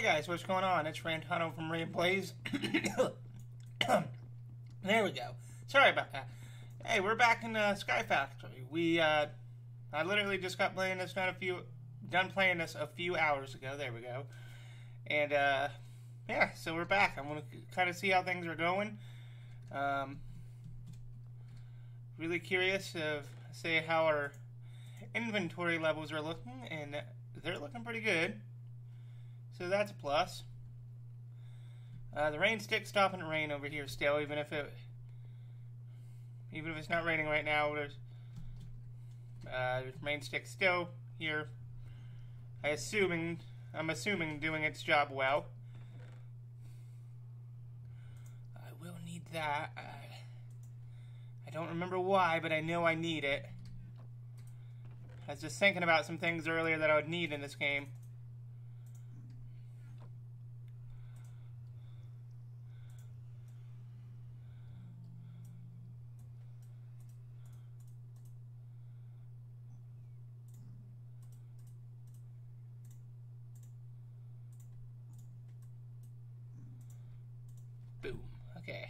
Hey guys, what's going on? It's Rantano from Ray Blaze. There we go. Sorry about that. Hey, we're back in Sky Factory. I literally just got playing this done playing this a few hours ago. There we go. And yeah, so we're back. I'm gonna kind of see how things are going. Really curious of say how our inventory levels are looking, and they're looking pretty good. So that's a plus. The rain stick's stopping to rain over here still, even if it's not raining right now. There's rain stick still here. I'm assuming doing its job well. I will need that. I don't remember why, but I know I need it. I was just thinking about some things earlier that I would need in this game. Boom. Okay.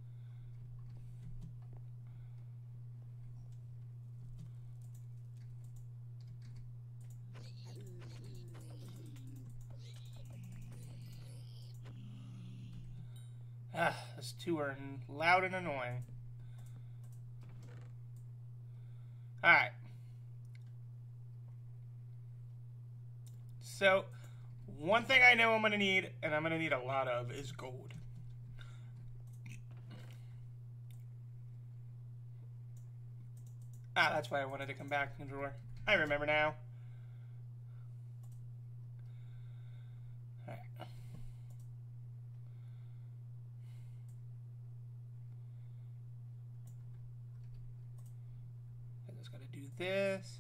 Those two are loud and annoying. Alright. So, one thing I know I'm going to need, and I'm going to need a lot of, is gold. That's why I wanted to come back in the drawer. I remember now. Alright. I just gotta do this.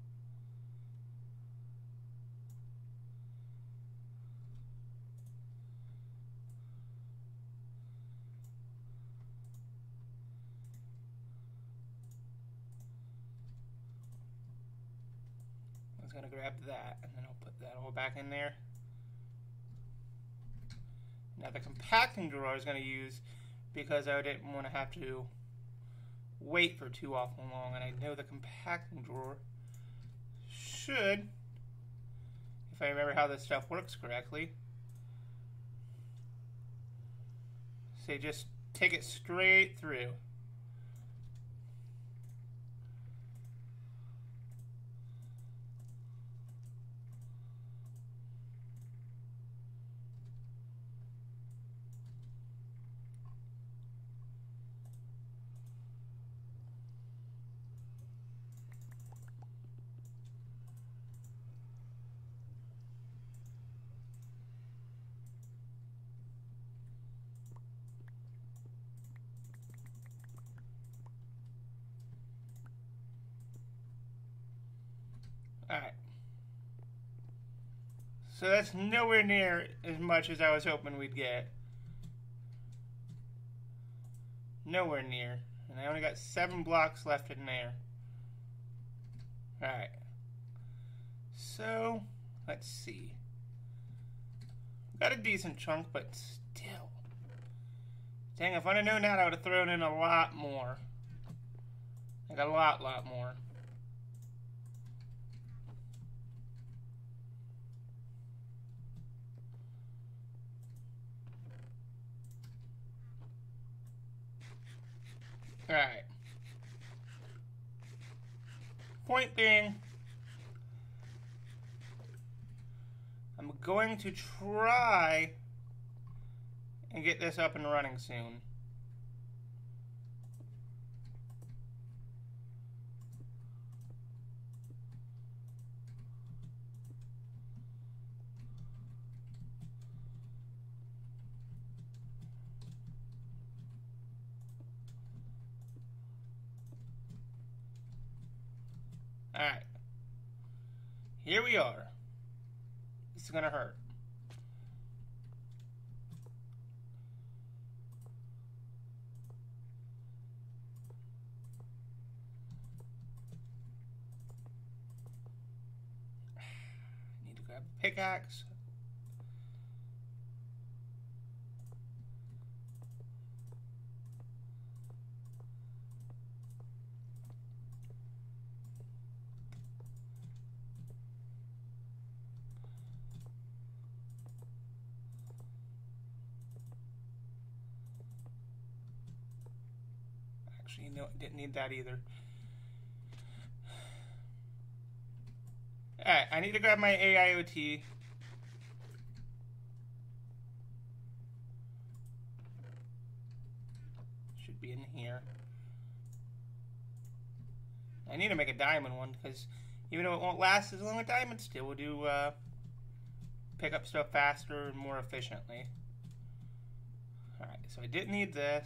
Gonna grab that, and then I'll put that all back in there. Now the compacting drawer I was gonna use because I didn't want to have to wait for too awful long, and I know the compacting drawer should, if I remember how this stuff works correctly, say just take it straight through. Alright. So that's nowhere near as much as I was hoping we'd get. Nowhere near. And I only got 7 blocks left in there. Alright. So, let's see. Got a decent chunk, but still. Dang, if I'd have known that, I would have thrown in a lot more. Like a lot more. Alright. Point being, I'm going to try and get this up and running soon. Alright. Here we are. This is gonna hurt. Need to grab a pickaxe. Actually, no, didn't need that either. Alright, I need to grab my AIoT. Should be in here. I need to make a diamond one, because even though it won't last as long as diamond, still will do pick up stuff faster and more efficiently. Alright, so I didn't need this.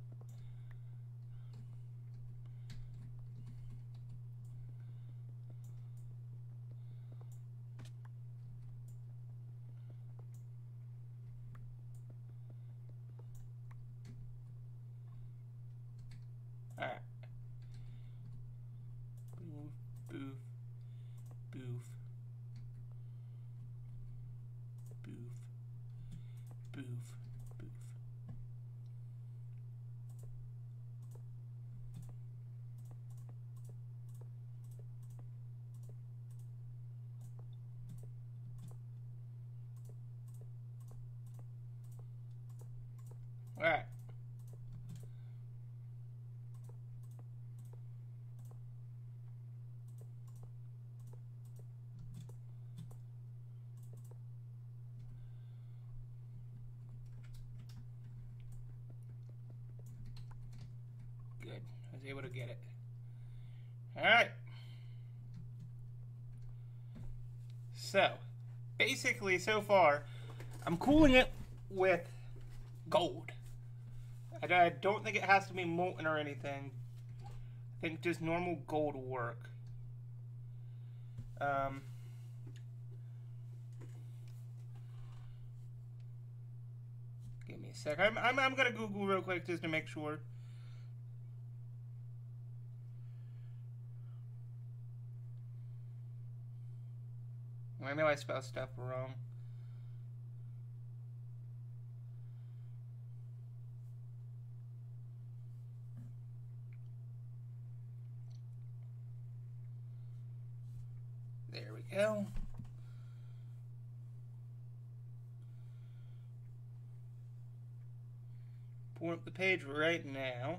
Alright. Boof, boof, boof. Boof, boof, boof. Alright. Good. I was able to get it. Alright. So, basically, so far, I'm cooling it with gold. I don't think it has to be molten or anything. I think just normal gold will work. Give me a sec. I'm gonna Google real quick just to make sure. I know I spelled stuff wrong. There we go. Pull up the page right now.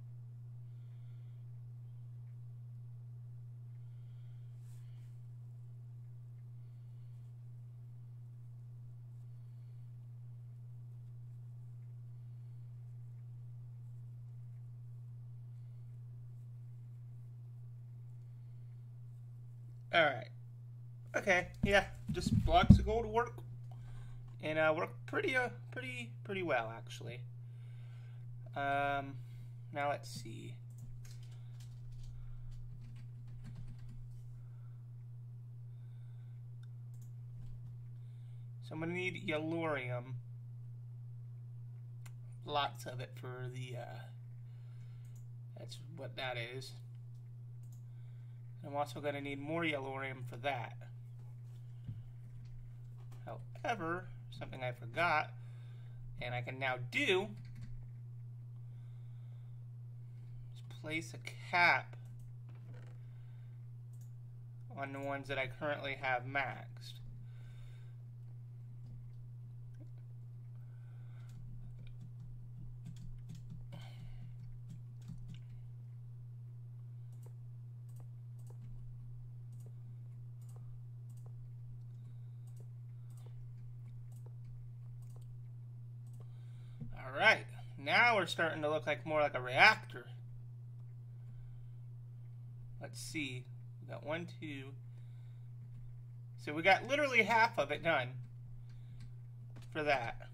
Alright. Okay, yeah, just blocks of gold work. And work pretty well, actually. Now let's see. So I'm gonna need yellorium. Lots of it for the, that's what that is. I'm also gonna need more yellorium for that. However, something I forgot, and I can now do, is place a cap on the ones that I currently have maxed. Alright, now we're starting to look like more like a reactor. Let's see. We got 1, 2. So we got literally half of it done for that.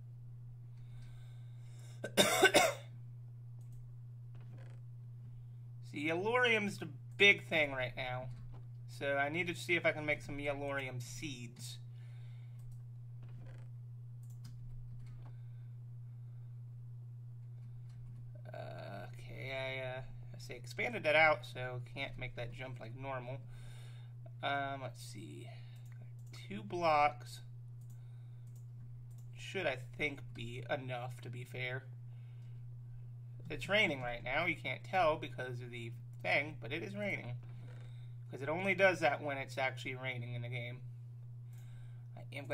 See, yellorium's the big thing right now. So I need to see if I can make some yellorium seeds. I expanded that out, so can't make that jump like normal. Let's see. 2 blocks should, I think, be enough, to be fair. It's raining right now. You can't tell because of the thing, but it is raining. Because it only does that when it's actually raining in the game. I'm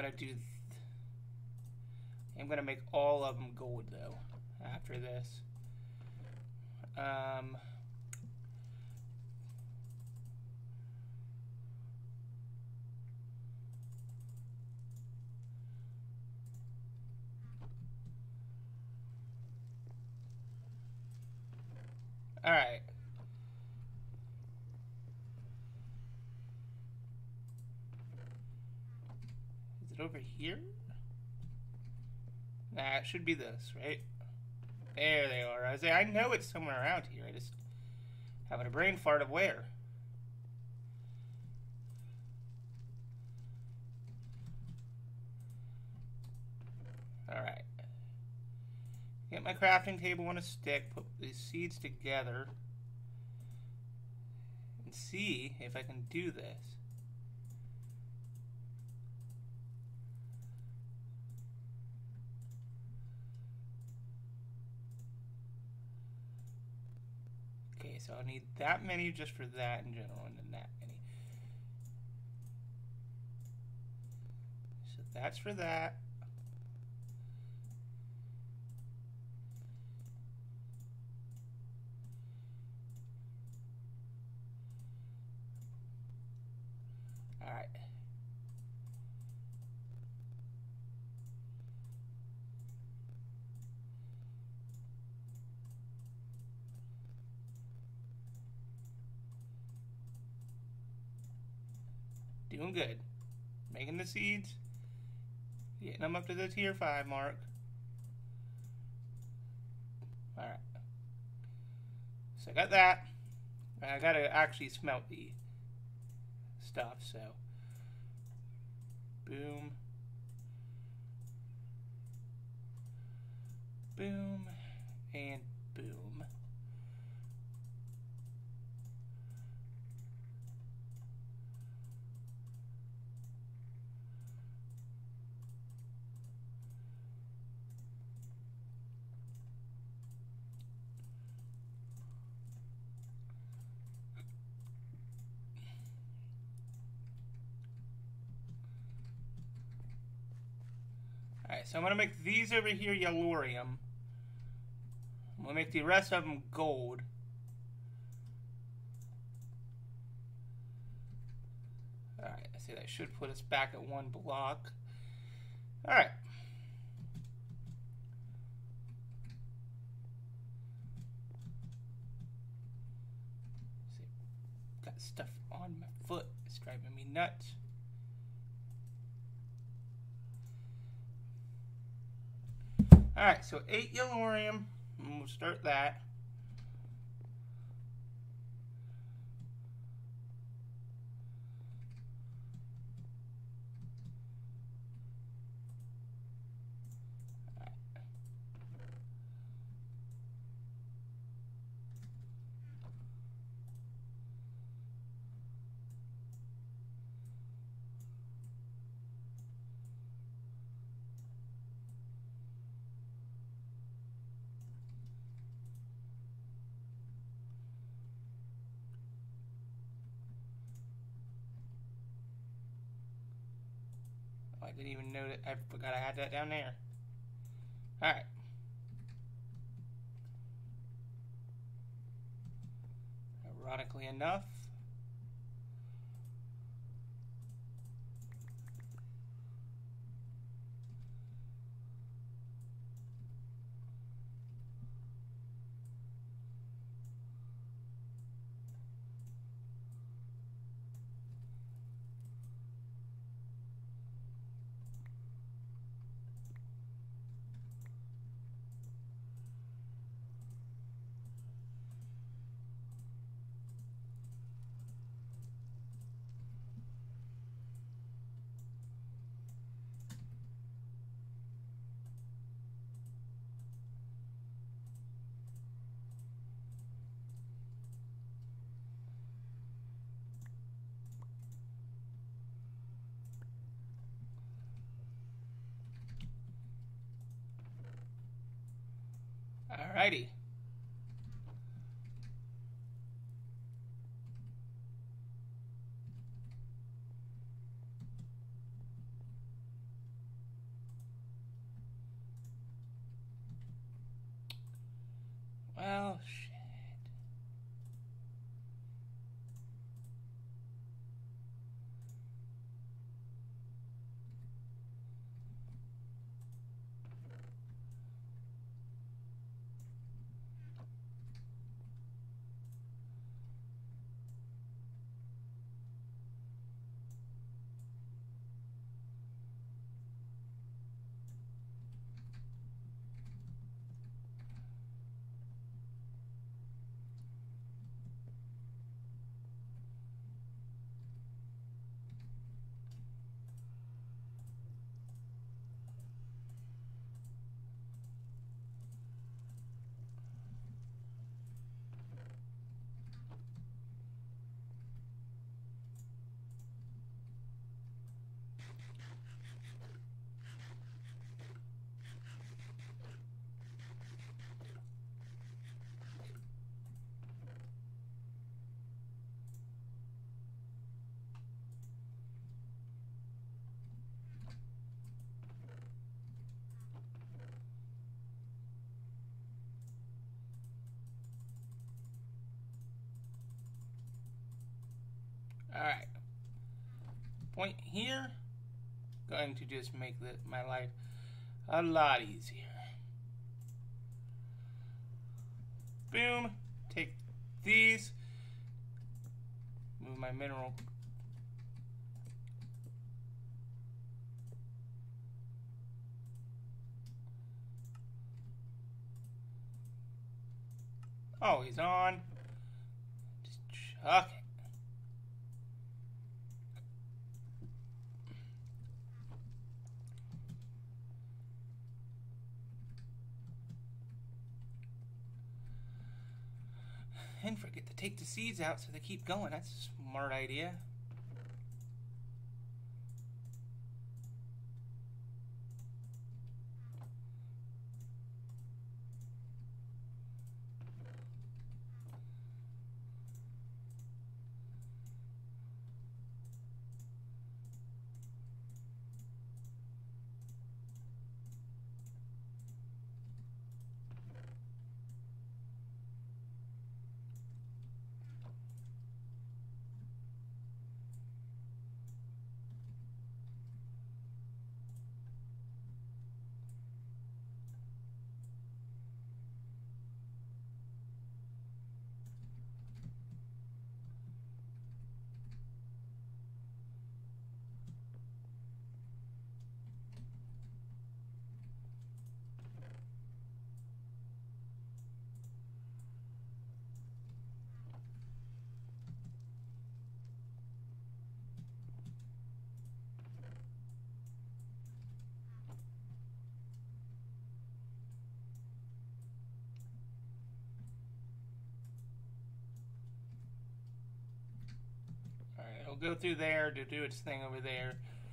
gonna make all of them gold, though, after this. All right. Is it over here? Nah, it should be this, right? There they are. I know it's somewhere around here. I just having a brain fart of where. Alright. Get my crafting table on a stick, put these seeds together, and see if I can do this. Okay, so I'll need that many just for that in general, and then that many. So that's for that. Alright. Doing good. Making the seeds. Getting them up to the tier 5 mark. Alright. So I got that. I gotta actually smelt the stuff, so. Boom. Boom. And boom. Alright, so I'm going to make these over here yellorium. I'm going to make the rest of them gold. Alright, I see that should put us back at 1 block. Alright. Got stuff on my foot. It's driving me nuts. Alright, so 8 yellorium, and we'll start that. I didn't even know that. I forgot I had that down there. Alright. Ironically enough. Alrighty. Well, shit. Alright. Point here. Going to just make my life a lot easier. Boom. Take these. Move my mineral. Oh, he's on. Just chuck it. And forget to take the seeds out so they keep going. That's a smart idea. Alright, it'll go through there to do its thing over there.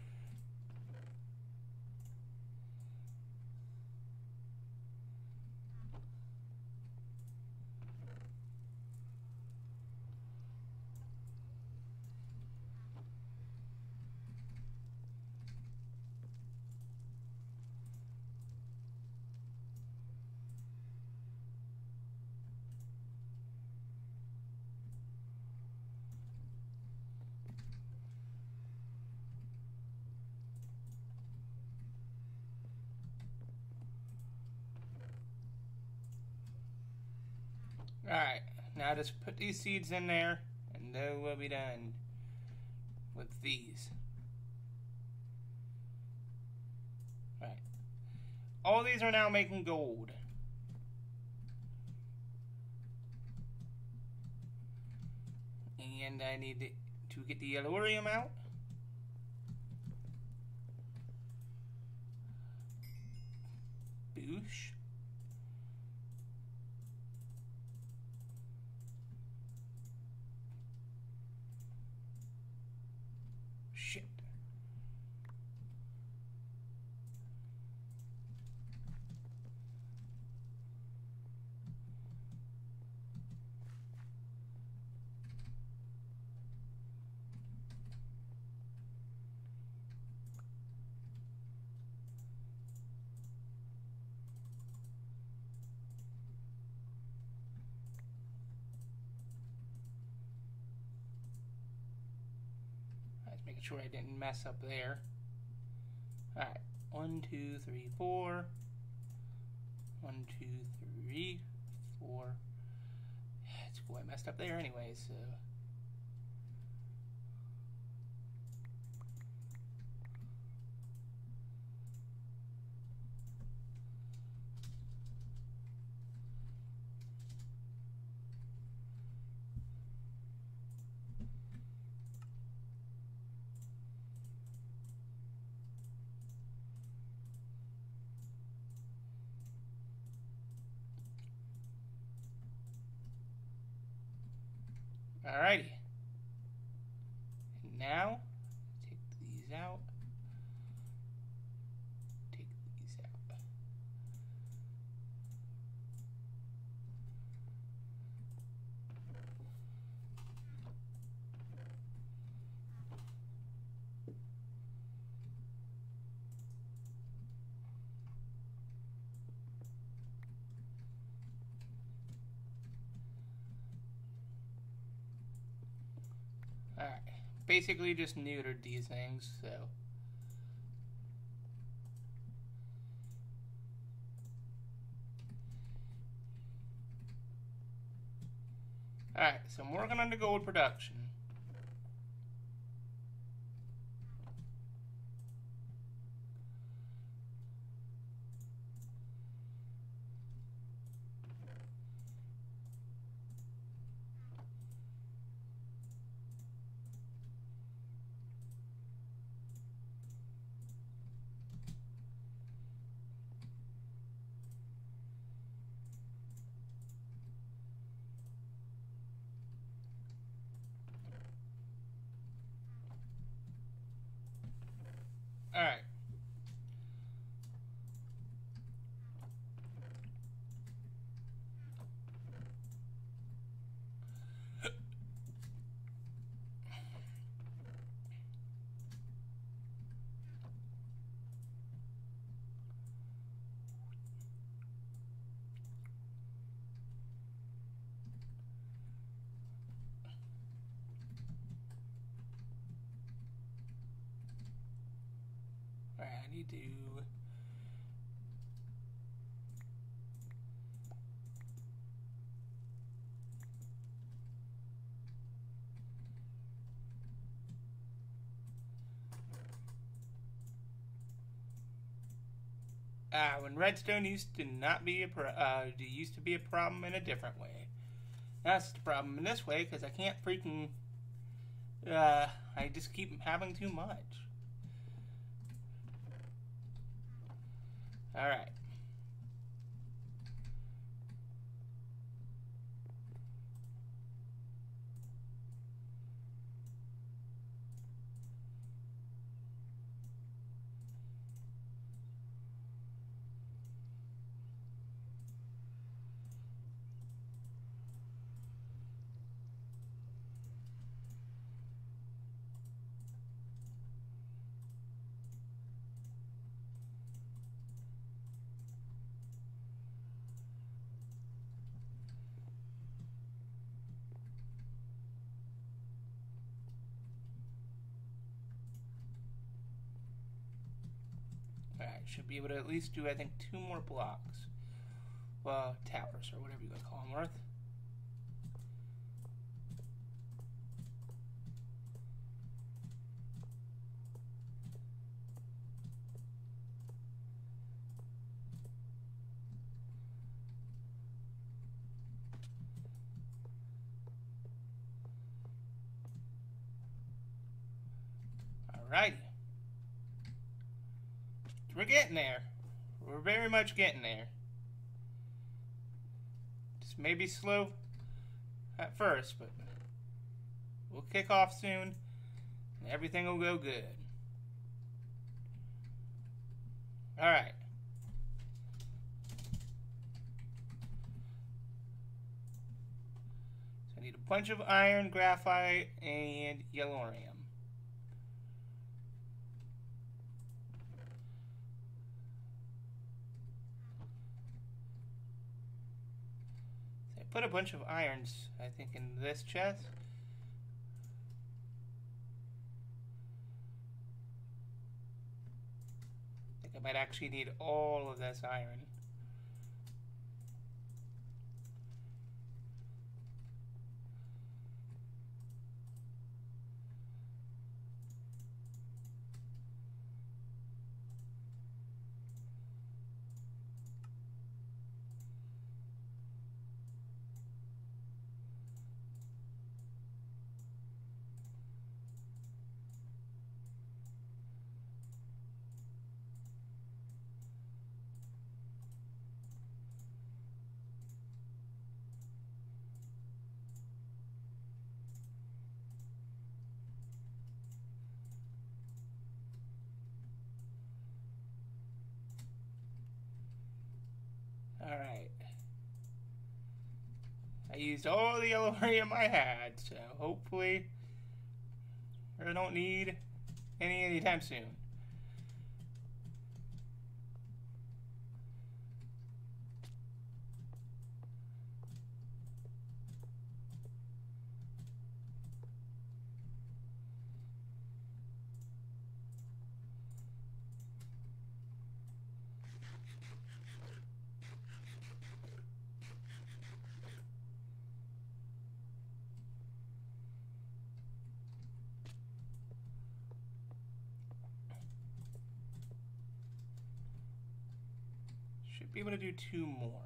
Alright, now just put these seeds in there, and then we'll be done with these. Alright. All these are now making gold. And I need to get the yellorium out. Boosh. Shit. Making sure I didn't mess up there. Alright. 1, 2, 3, 4. 1, 2, 3, 4. It's cool. I messed up there anyway, so. Alrighty. And now, take these out. Take these out. Alright, basically just neutered these things, so. Alright, so I'm working on the gold production. Alright. I need to when redstone used to not be used to be a problem in a different way. That's the problem in this way because I can't freaking. I just keep having too much. All right. Alright, should be able to at least do, I think, 2 more blocks. Well, towers, or whatever you want to call them, worth. Alrighty. We're getting there. We're very much getting there. Just maybe slow at first, but we'll kick off soon and everything will go good. Alright. So I need a bunch of iron, graphite, and yellorium. Put a bunch of irons, I think, in this chest. I think I might actually need all of this iron. Alright. I used all the yellorium I had, so hopefully I don't need any anytime soon. Should be able to do 2 more.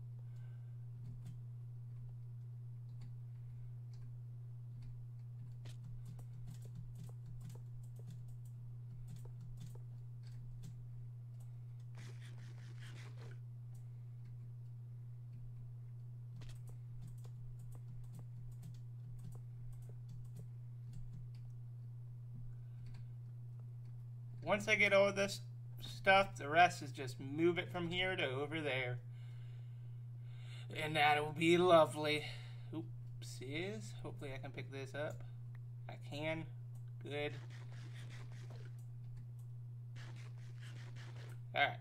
Once I get all this stuff, the rest is just move it from here to over there. And that'll be lovely. Oopsies. Hopefully I can pick this up. I can. Good. Alright.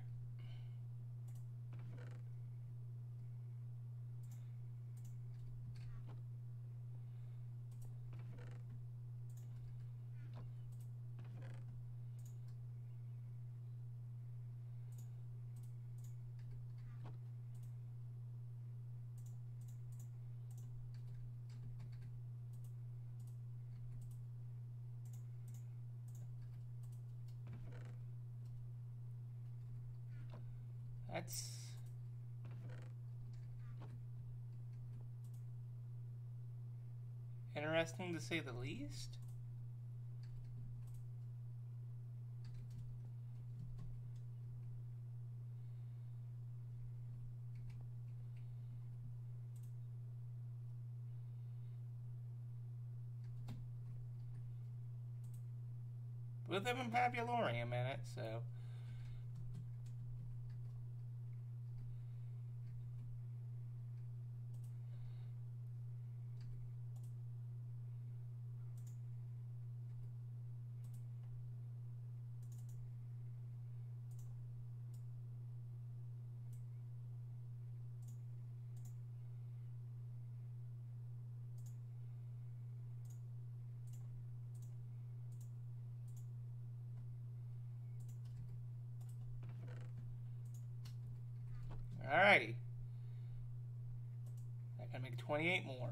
That's interesting to say the least. Both of them have Yellorium in it, so. Alrighty. I can make 28 more.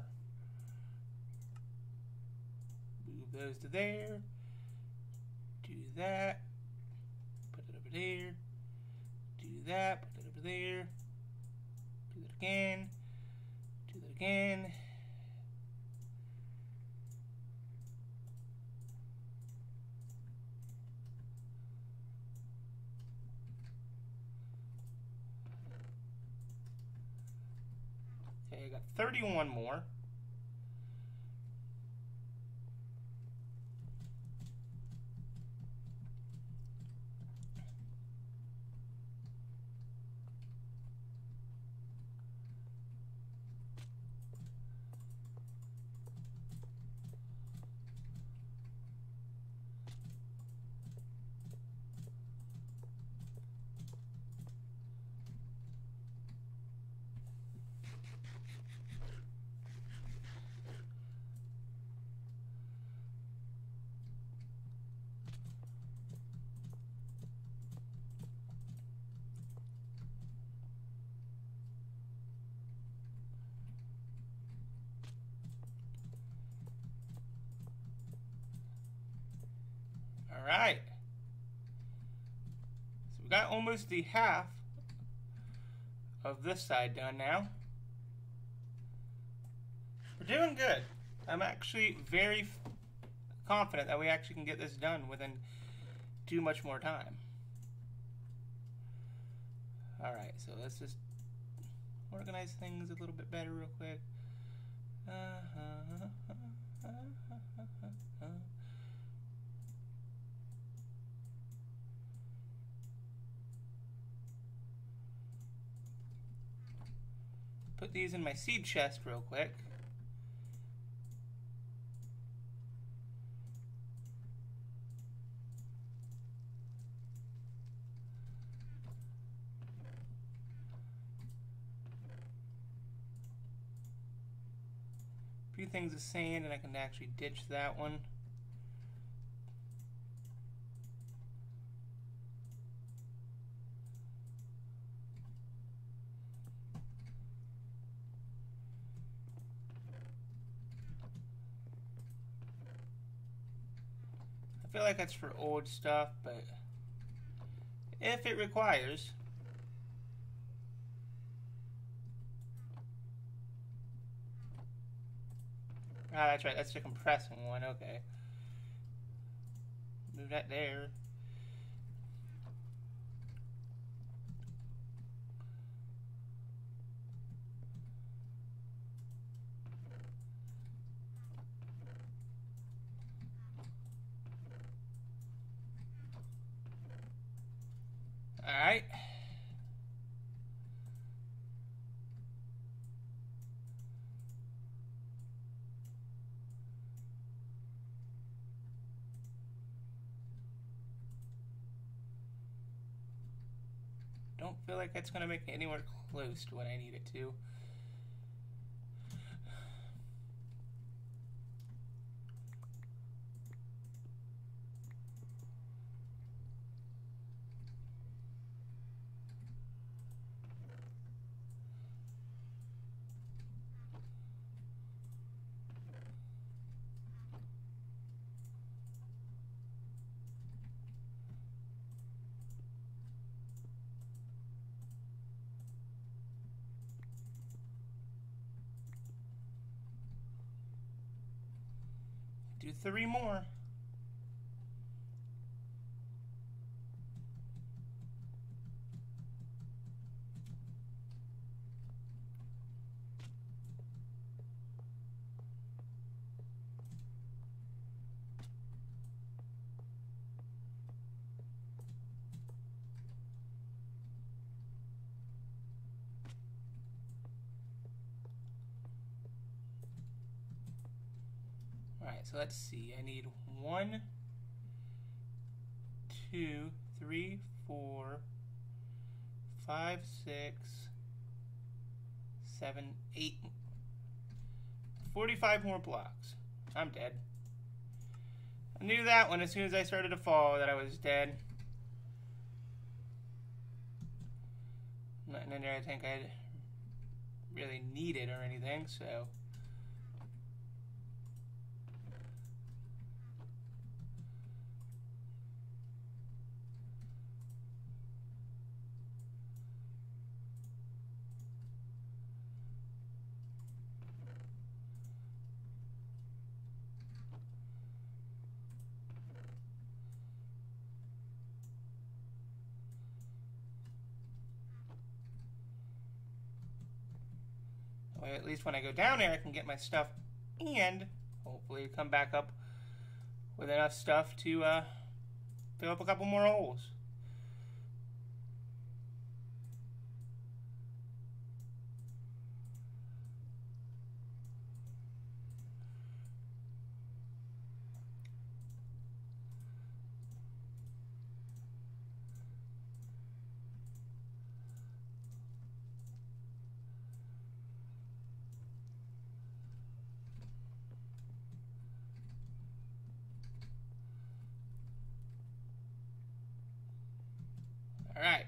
Move those to there. Do that. Put it over there. Do that. Put it over there. Do that again. Do that again. Okay, I got 31 more. Alright. So we got almost the half of this side done now. We're doing good. I'm actually very confident that we actually can get this done within too much more time. Alright, so let's just organize things a little bit better real quick. Put these in my seed chest real quick. A few things of sand, and I can actually ditch that one. I feel like that's for old stuff, but if it requires. Ah, that's right. That's the compressing one. Okay. Move that there. Alright. Don't feel like it's going to make it anywhere close to what I need it to. Do 3 more. Alright, so let's see. I need 1, 2, 3, 4, 5, 6, 7, 8. 45 more blocks. I'm dead. I knew that one as soon as I started to fall that I was dead. Nothing in there I think I'd really need it or anything, so. At least when I go down there, I can get my stuff and hopefully come back up with enough stuff to fill up a couple more holes. All right.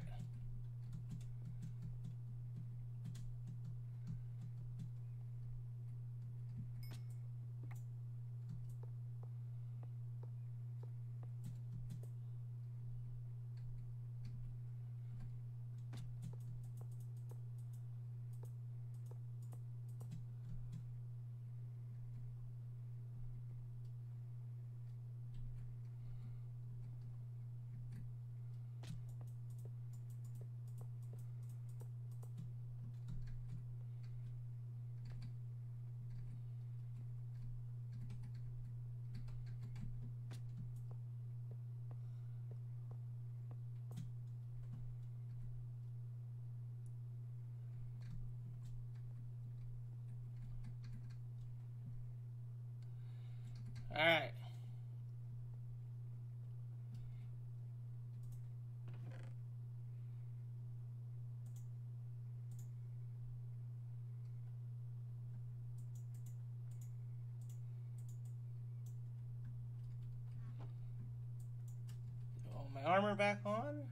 All right. Throw my armor back on.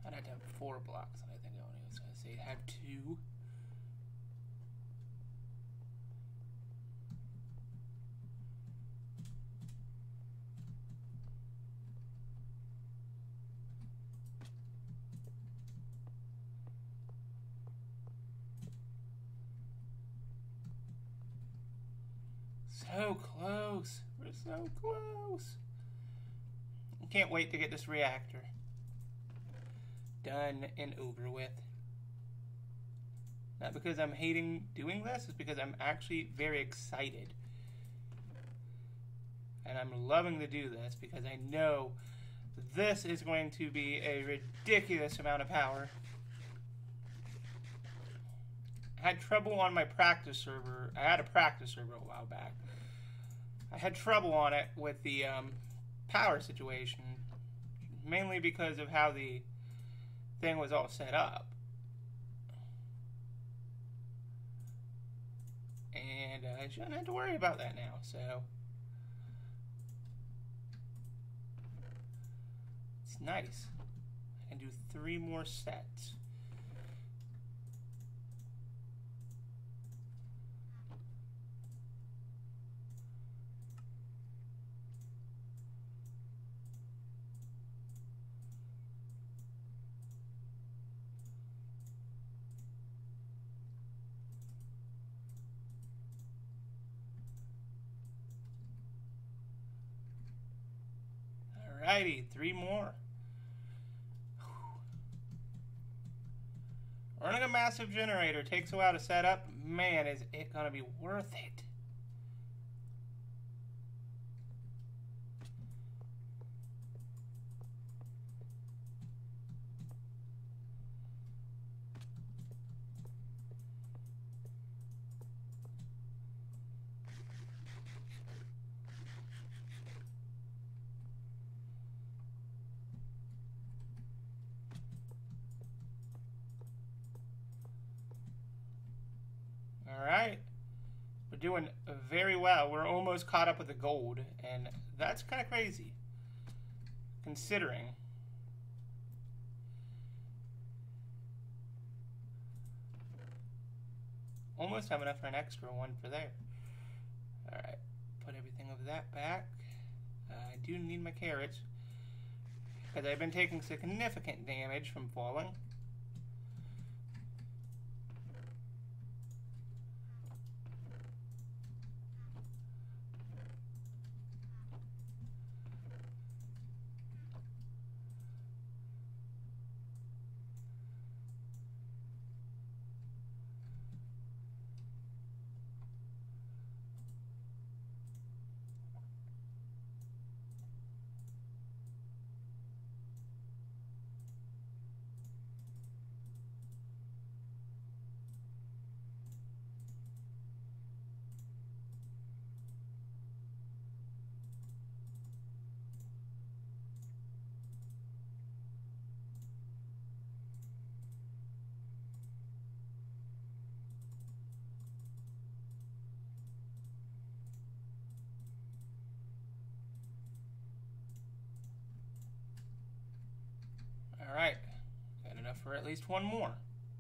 I'd have to have 4 blocks, I think I was going to say. Have 2. So close. We're so close. I can't wait to get this reactor done and over with. Not because I'm hating doing this, it's because I'm actually very excited. And I'm loving to do this because I know this is going to be a ridiculous amount of power. I had trouble on my practice server. I had a practice server a while back. I had trouble on it with the power situation, mainly because of how the thing was all set up. And I shouldn't have to worry about that now, so it's nice. I can do 3 more sets. Alrighty, 3 more. Running a massive generator takes a while to set up. Man, is it gonna be worth it. Alright, we're doing very well. We're almost caught up with the gold, and that's kind of crazy, considering. Almost have enough for an extra one for there. Alright, put everything of that back. I do need my carrots, because I've been taking significant damage from falling. Alright, got enough for at least 1 more.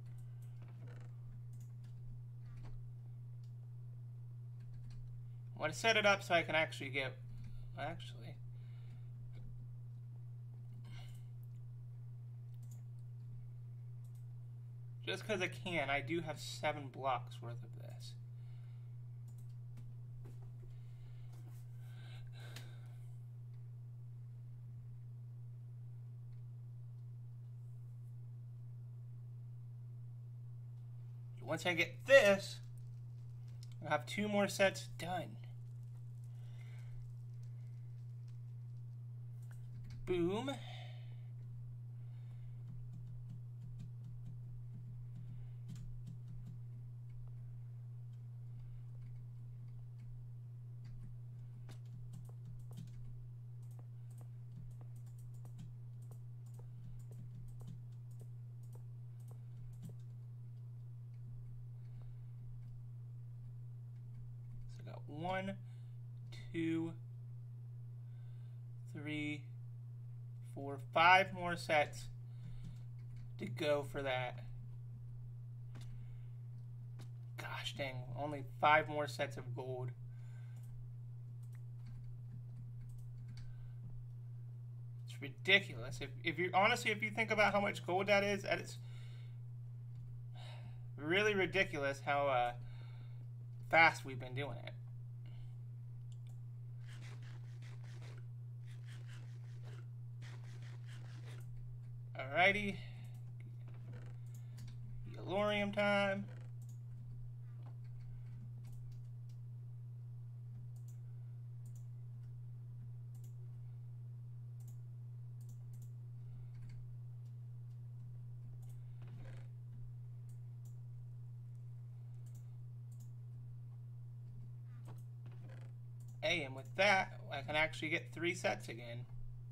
I want to set it up so I can actually get, just because I can, I do have 7 blocks worth of this. Once I get this, I'll have 2 more sets done. Boom. So I got 1, 2, 3, 4, 5 more sets to go for that. Gosh dang, only 5 more sets of gold. It's ridiculous. If you honestly, if you think about how much gold that is, it's really ridiculous how fast we've been doing it. Alrighty. Yellorium time. Hey, and with that, I can actually get 3 sets again.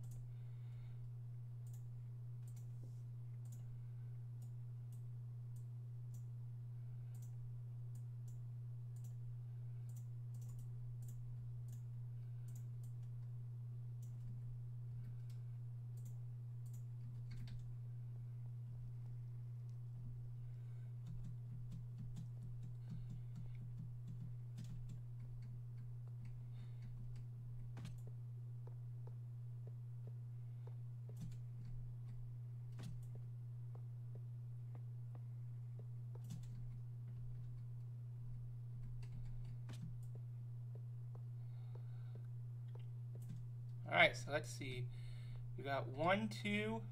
Alright, so let's see. We got 1, 2,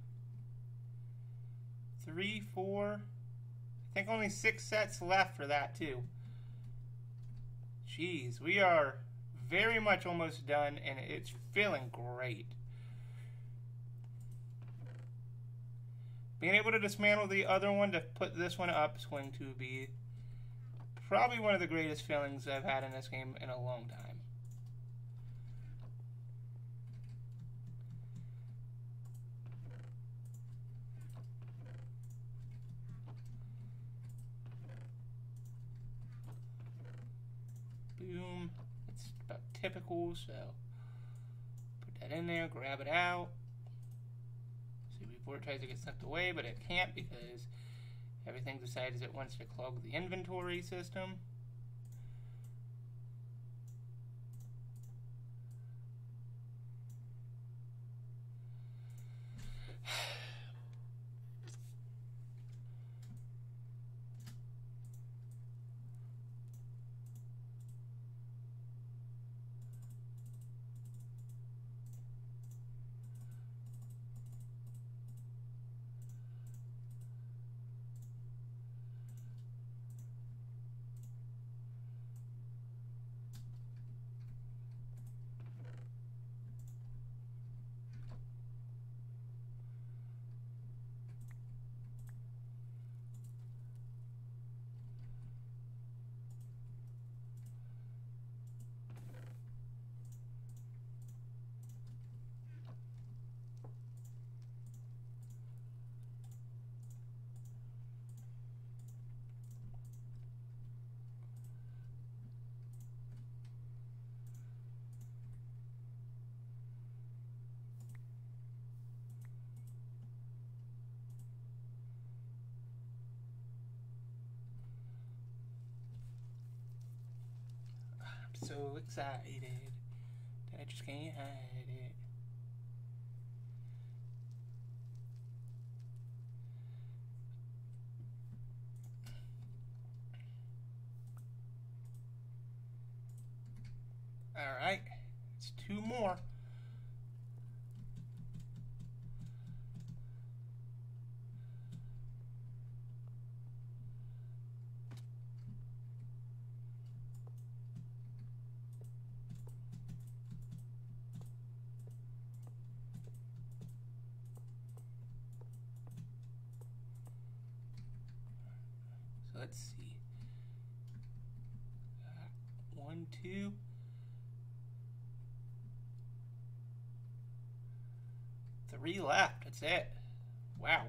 3, 4. I think only 6 sets left for that too. Jeez, we are very much almost done, and it's feeling great. Being able to dismantle the other one to put this one up is going to be probably one of the greatest feelings I've had in this game in a long time. Boom. It's about typical, so put that in there, grab it out. See before it tries to get sucked away, but it can't because everything decides it wants to clog the inventory system. So excited that I just can't hide it. Alright, it's 2 more. Let's see. 1, 2. 3 left. That's it. Wow.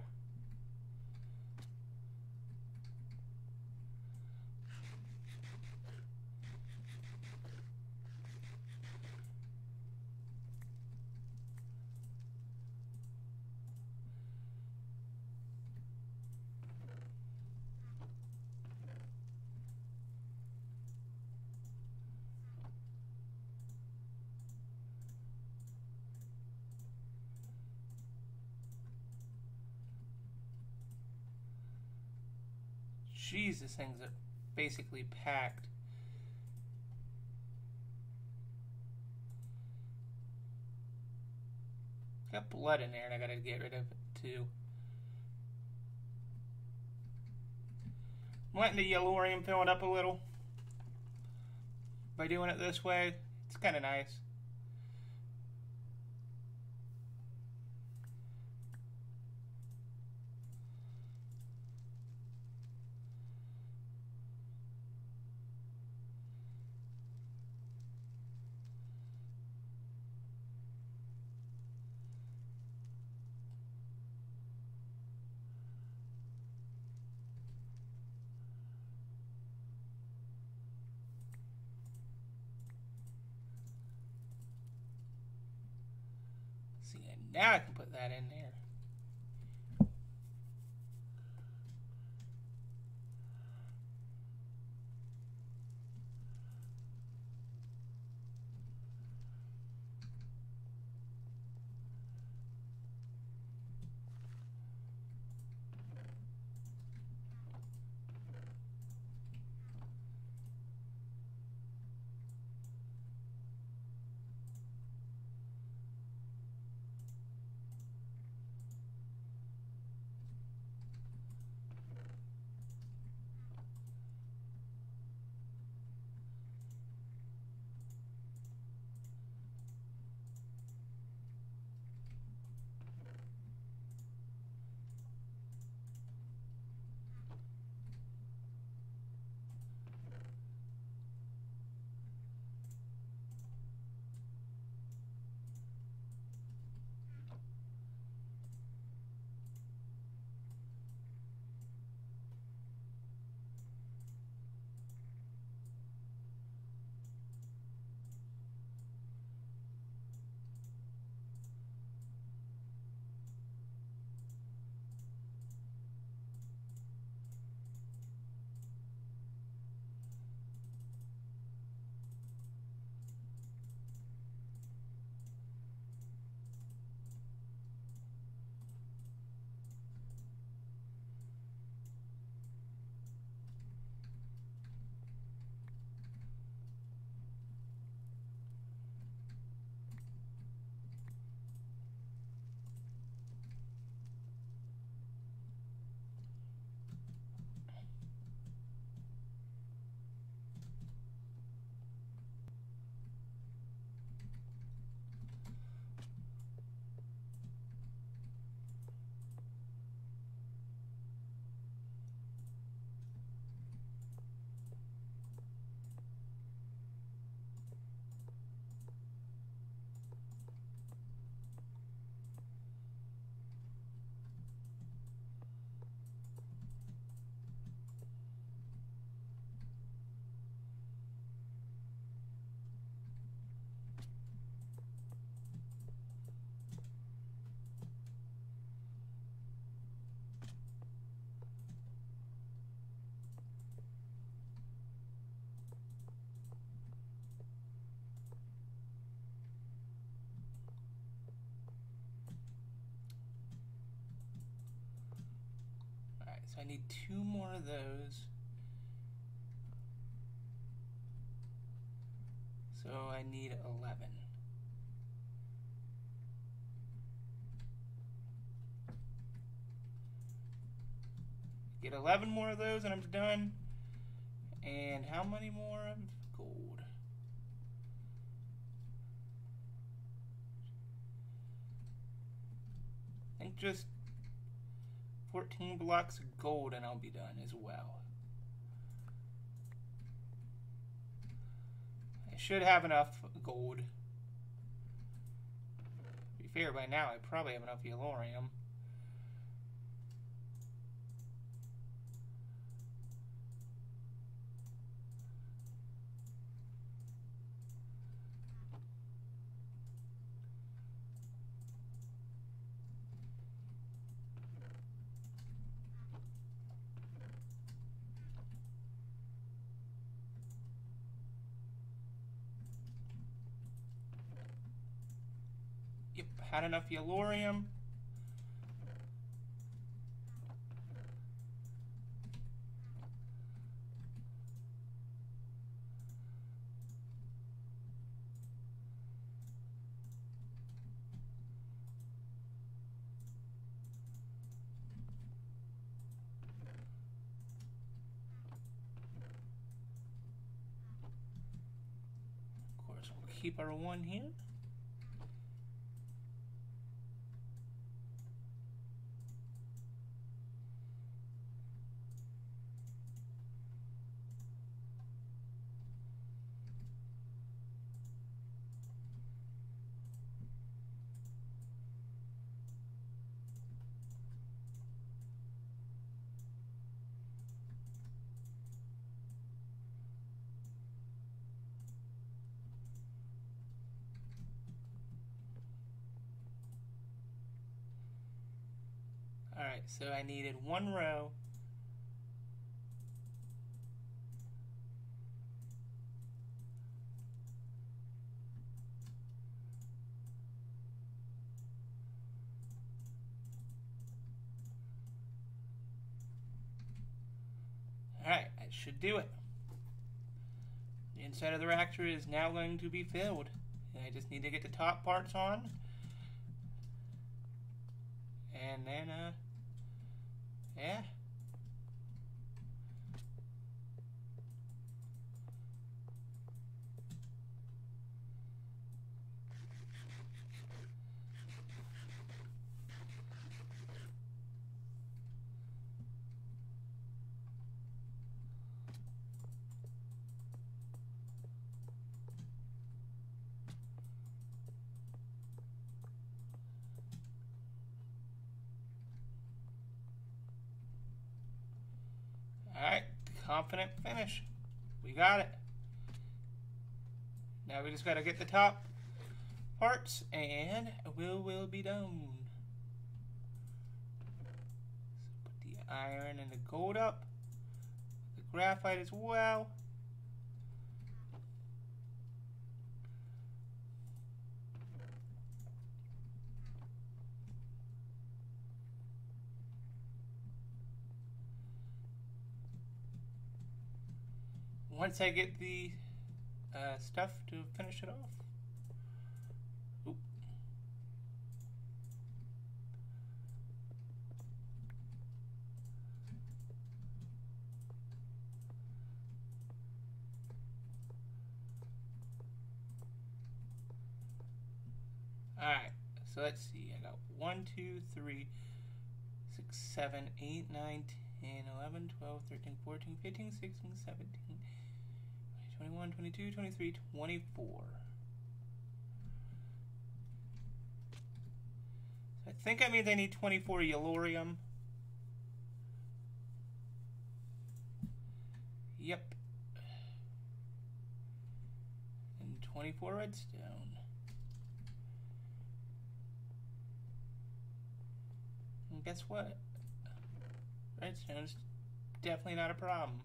Jeez, these things are basically packed. Got blood in there and I gotta get rid of it too. I'm letting the yellorium fill it up a little. By doing it this way, it's kind of nice. See, and now I can put that in there. So I need 2 more of those. So I need 11. Get 11 more of those and I'm done. And how many more of gold? I think just 14 blocks of gold and I'll be done as well. I should have enough gold. To be fair, by now I probably have enough yellorium. Yep, had enough yellorium. course, we'll keep our 1 here. Alright, so I needed 1 row. Alright, that should do it. The inside of the reactor is now going to be filled. And I just need to get the top parts on. And then, yeah. Alright, confident finish. We got it. Now we just gotta get the top parts and we'll be done. So put the iron and the gold up. The graphite as well. Once I get the stuff to finish it off. Oop. Alright, so let's see. I got 1, 2, 3, 6, 7, 8, 9, 10, 11, 12, 13, 14, 15, 16, 17. 21, 22, 23, 24. So I think that means I need 24 yellorium. Yep. And 24 redstone. And guess what? Redstone's definitely not a problem.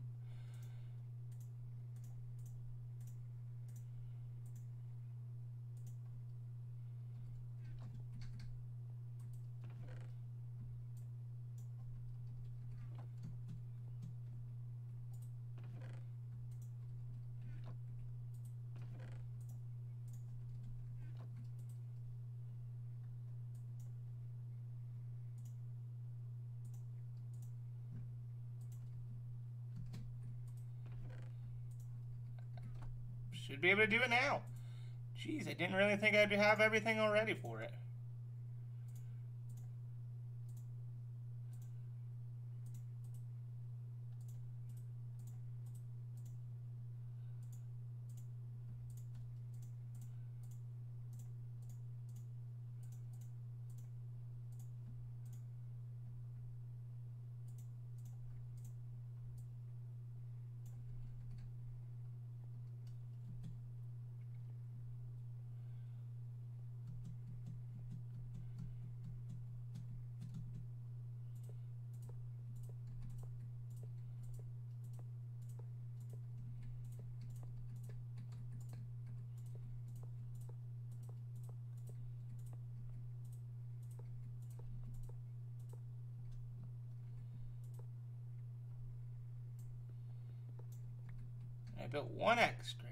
Should be able to do it now. Jeez, I didn't really think I'd have everything already for it. I built 1 extra.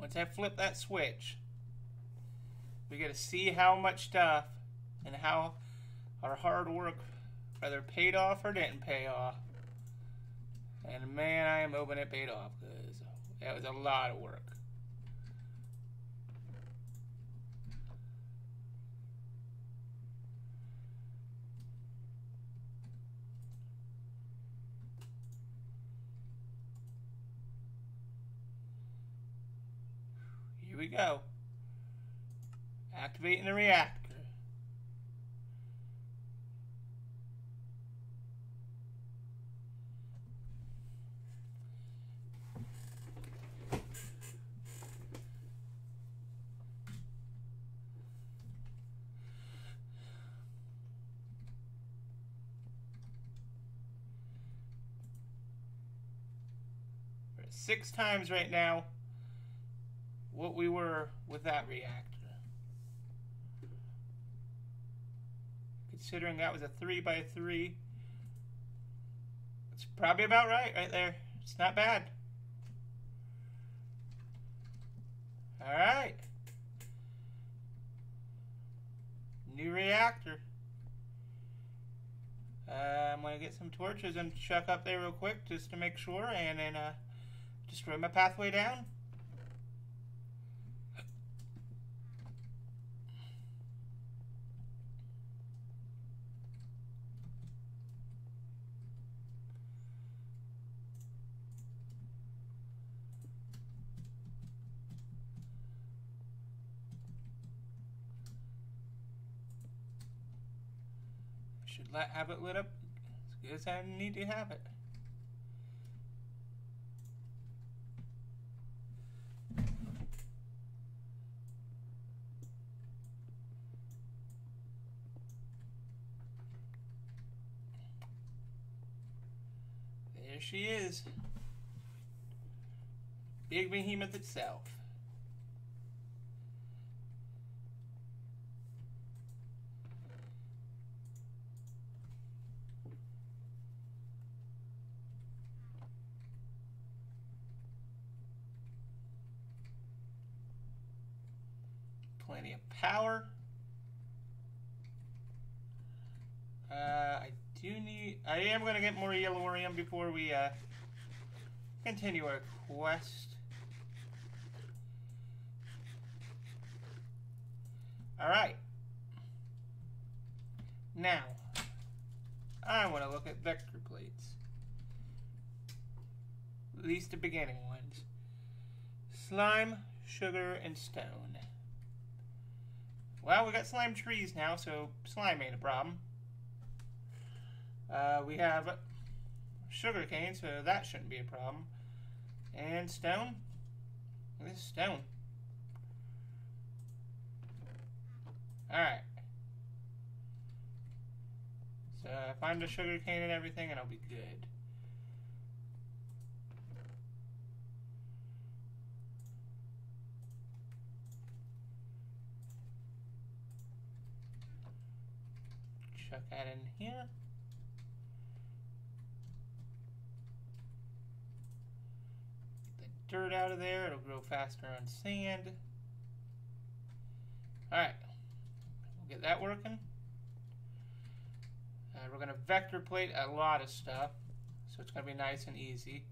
once I flip that switch, we get to see how much stuff and how our hard work either paid off or didn't pay off. And man, I am hoping it paid off, because that was a lot of work. Here we go. Activating the reactor. We're at 6 times right now what we were with that reactor. Considering that was a 3x3, it's probably about right there. It's not bad. Alright. New reactor. I'm going to get some torches and chuck up there real quick just to make sure, and then destroy my pathway down. Should have it lit up as good as I need to have it. There she is. Big behemoth itself. Plenty of power. I am going to get more yelloworium before we continue our quest. Alright. Now, I want to look at vector plates. At least the beginning ones. Slime, sugar, and stone. Well, we got slime trees now, so slime ain't a problem. We have sugar cane, so that shouldn't be a problem. And stone. This is stone. Alright. So find the sugar cane and everything, and I'll be good. Chuck that in here. Get the dirt out of there. It'll grow faster on sand. Alright. We'll get that working. We're going to vector plate a lot of stuff, so it's going to be nice and easy.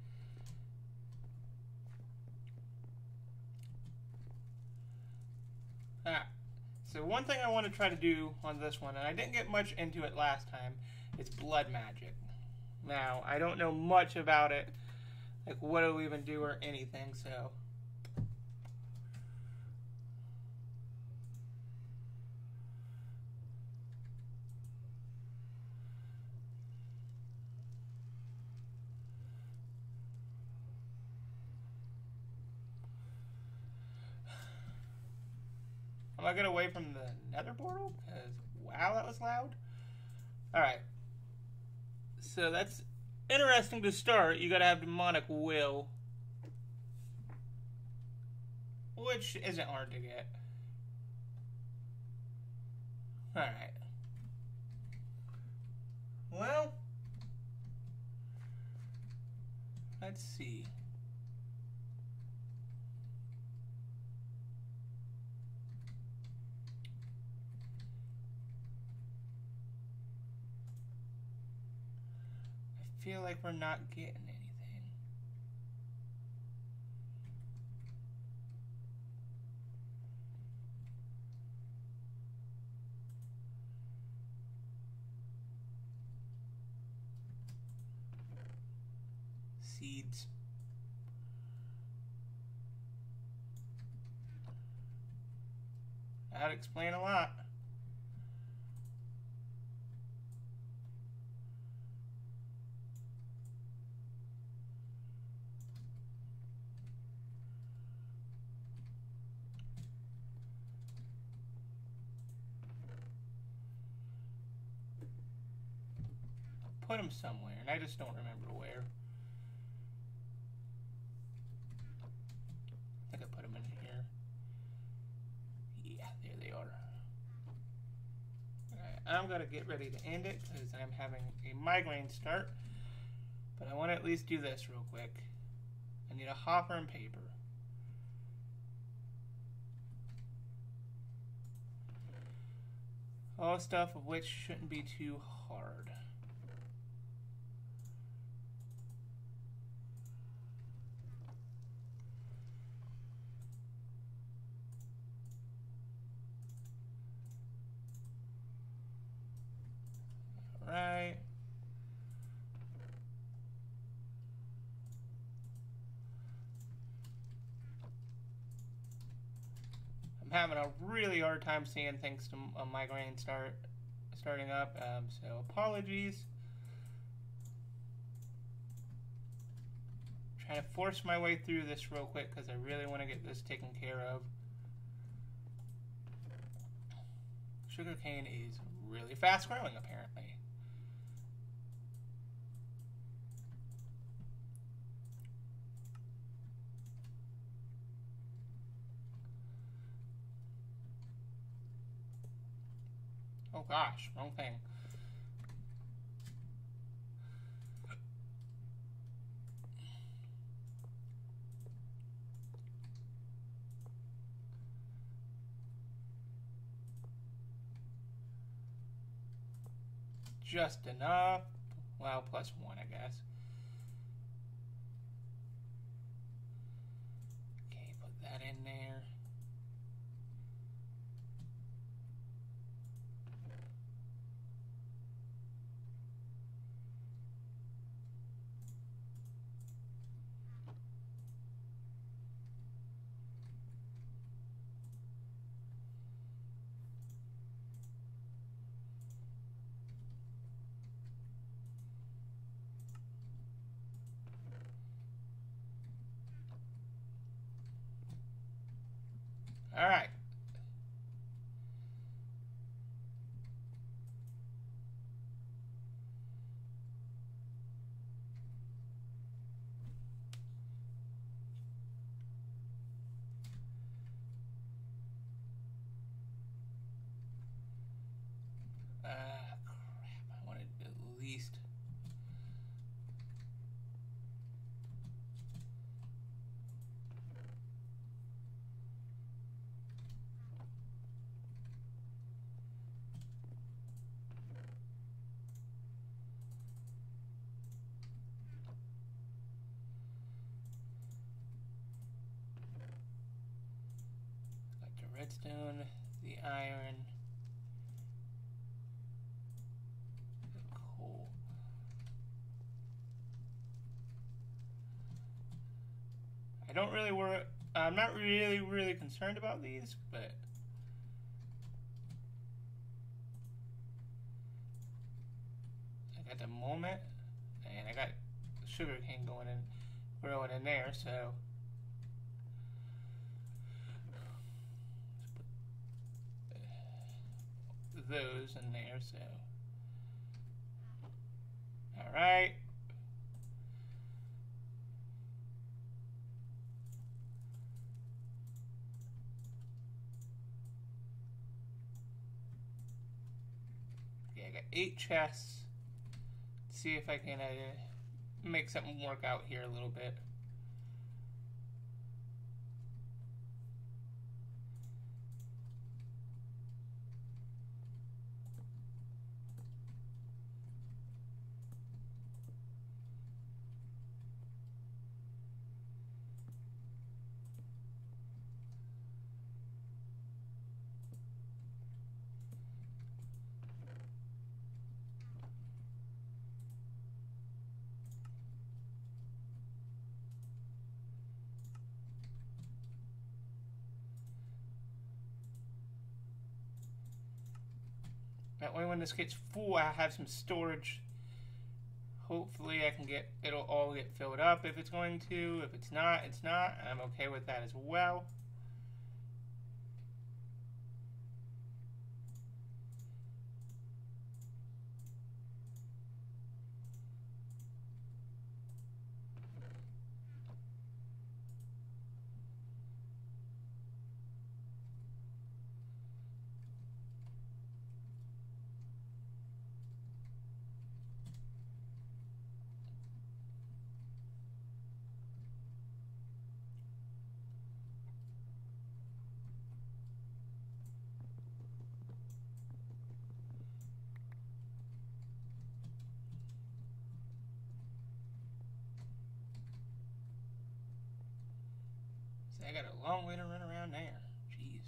Alright. So one thing I want to try to do on this one, and I didn't get much into it last time, is blood magic. Now, I don't know much about it, like what it'll even do or anything, so... I'm gonna get away from the nether portal, because wow, that was loud. Alright. So that's interesting to start. You gotta have demonic will, which isn't hard to get. Alright. Well, let's see. feel like we're not getting anything. Seeds. That'd explain a lot. Put them somewhere, and I just don't remember where. I think I put them in here. Yeah, there they are. Alright, I'm going to get ready to end it because I'm having a migraine start. But I want to at least do this real quick. I need a hopper and paper. All stuff of which shouldn't be too hard. Right. I'm having a really hard time seeing thanks to a migraine starting up, so apologies. Trying to force my way through this real quick because I really want to get this taken care of. Sugarcane is really fast growing, apparently. Oh gosh, wrong thing. Just enough. Well, plus one, I guess. Okay, put that in there. All right. Crap. I wanted at least. Got the redstone, the iron, the coal. I don't really worry. I'm not really concerned about these, but at the moment, and I got sugarcane growing in there, so let's put those in there. So, all right. Yeah, I got 8 chests. See if I can make something work out here a little bit. That way when this gets full, I have some storage. Hopefully I can it'll all get filled up if it's going to. If it's not, it's not. I'm okay with that as well. I got a long way to run around there. Jeez.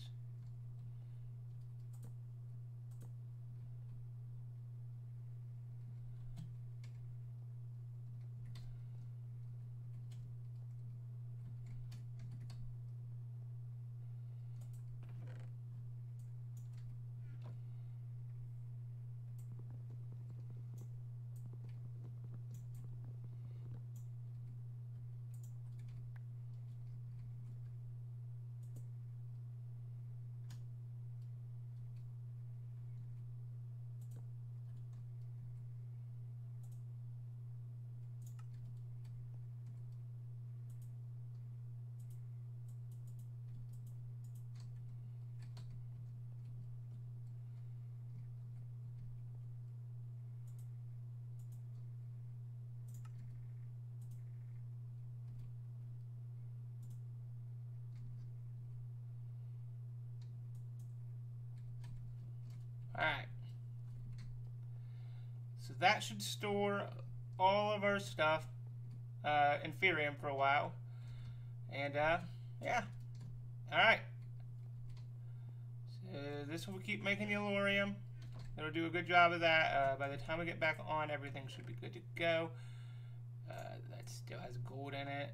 Alright. So that should store all of our stuff in Ethereum for a while. And, yeah. Alright. So this will keep making the Elorium. It'll do a good job of that. By the time we get back on, everything should be good to go. That still has gold in it.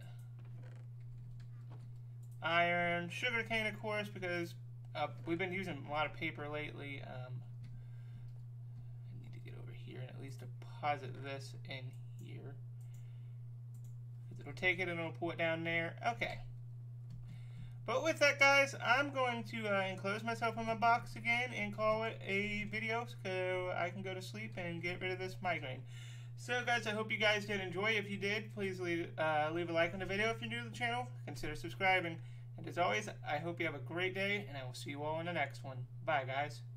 Iron, sugarcane, of course, because we've been using a lot of paper lately. I need to get over here and at least deposit this in here. It'll take it and it'll pull it down there. Okay. But with that, guys, I'm going to enclose myself in my box again and call it a video so I can go to sleep and get rid of this migraine. So, guys, I hope you guys did enjoy. If you did, please leave a like on the video. If you're new to the channel, consider subscribing. And as always, I hope you have a great day, and I will see you all in the next one. Bye, guys.